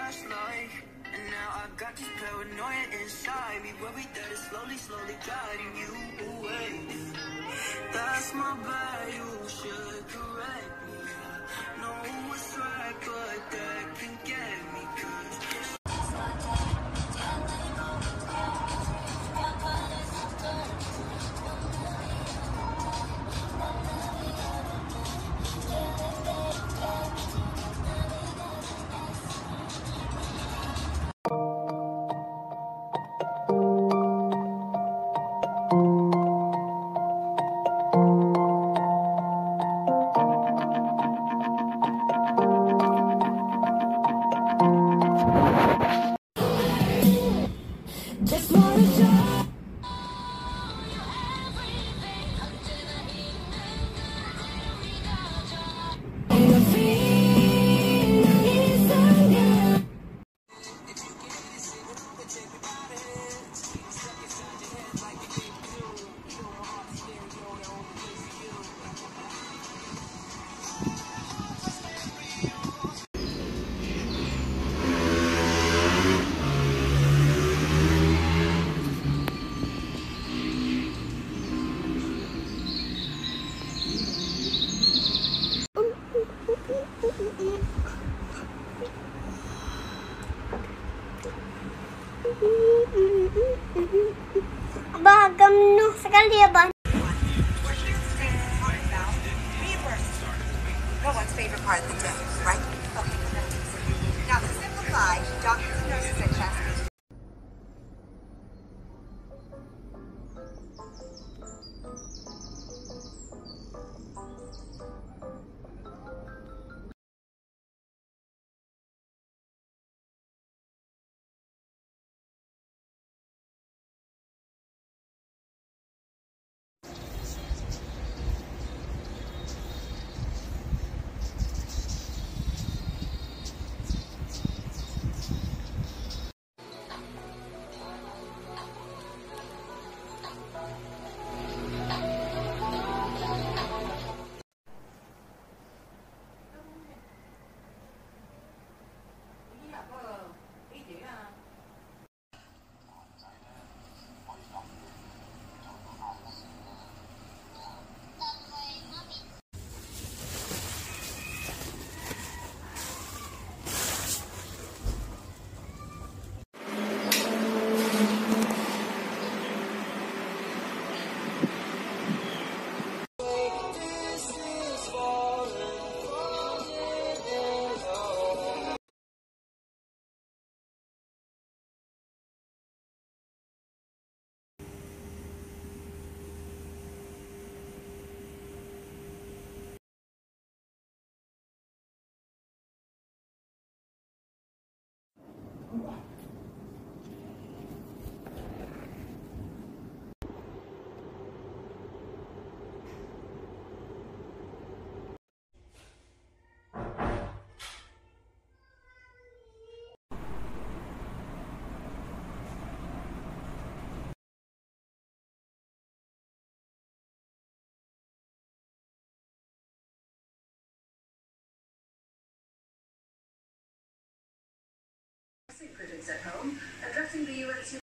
flashlight, and now I got this paranoia inside me, worried that it's slowly, slowly guiding you away. That's my bad, you should correct me. I know what's right, but that can get me, 'cause Just wanna try. Bagam no sekali ya, Bang. No one's favorite part of the day, right? Okay. Now, to simplify, doctors and nurses at Chesapeake. Critics at home addressing the U.S.